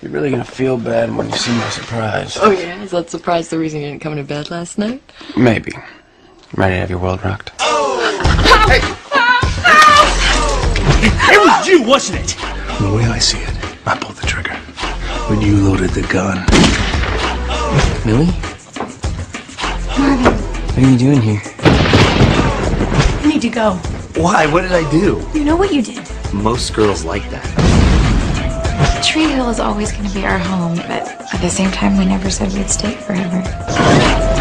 You're really gonna feel bad when you see my surprise. Oh yeah? Is that surprise the reason you didn't come to bed last night? Maybe. Ready to have your world rocked? Oh! Hey! It was you, wasn't it? From the way I see it, I pulled the trigger when you loaded the gun. Millie? Marvin. What are you doing here? You need to go. Why? What did I do? You know what you did. Most girls like that. Tree Hill is always going to be our home, but at the same time, we never said we'd stay forever.